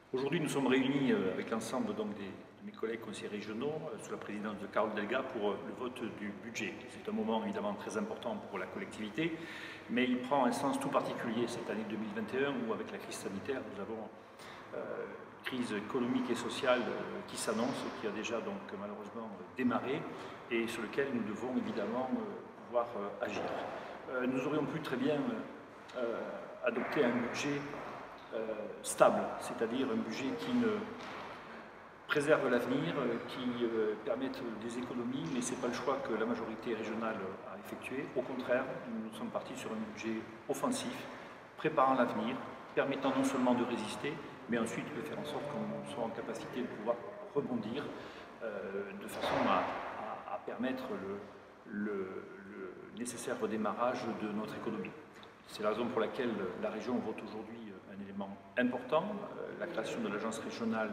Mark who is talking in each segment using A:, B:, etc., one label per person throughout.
A: Aujourd'hui, nous sommes réunis avec l'ensemble de mes collègues conseillers régionaux sous la présidence de Carole Delga pour le vote du budget. C'est un moment évidemment très important pour la collectivité, mais il prend un sens tout particulier cette année 2021 où, avec la crise sanitaire, nous avons une crise économique et sociale qui s'annonce, qui a déjà donc malheureusement démarré et sur lequel nous devons évidemment pouvoir agir. Nous aurions pu très bien adopter un budget stable, c'est-à-dire un budget qui ne préserve l'avenir, qui permette des économies, mais ce n'est pas le choix que la majorité régionale a effectué. Au contraire, nous sommes partis sur un budget offensif, préparant l'avenir, permettant non seulement de résister, mais ensuite de faire en sorte qu'on soit en capacité de pouvoir rebondir de façon à permettre le nécessaire redémarrage de notre économie. C'est la raison pour laquelle la région vote aujourd'hui un élément important, la création de l'agence régionale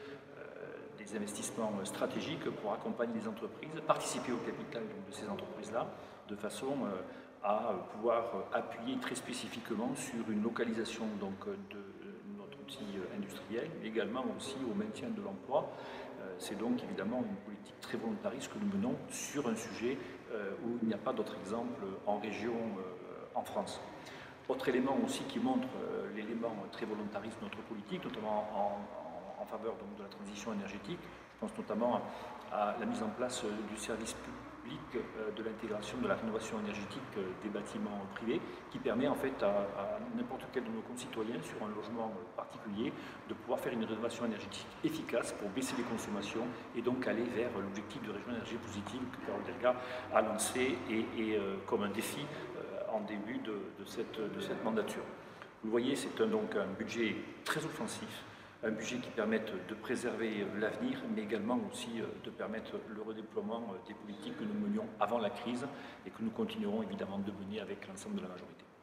A: des investissements stratégiques pour accompagner les entreprises, participer au capital de ces entreprises-là, de façon à pouvoir appuyer très spécifiquement sur une localisation donc, de notre outil industriel, mais également aussi au maintien de l'emploi. C'est donc évidemment une politique très volontariste que nous menons sur un sujet où il n'y a pas d'autre exemple en région en France. Autre élément aussi qui montre l'élément très volontariste de notre politique, notamment en faveur donc, de la transition énergétique. Je pense notamment à la mise en place du service public de l'intégration de la rénovation énergétique des bâtiments privés, qui permet en fait à n'importe quel de nos concitoyens sur un logement particulier de pouvoir faire une rénovation énergétique efficace pour baisser les consommations et donc aller vers l'objectif de région énergie positive que Carole Delga a lancé et comme un défi en début de cette mandature. Vous le voyez, c'est donc un budget très offensif, un budget qui permette de préserver l'avenir, mais également aussi de permettre le redéploiement des politiques que nous menions avant la crise et que nous continuerons évidemment de mener avec l'ensemble de la majorité.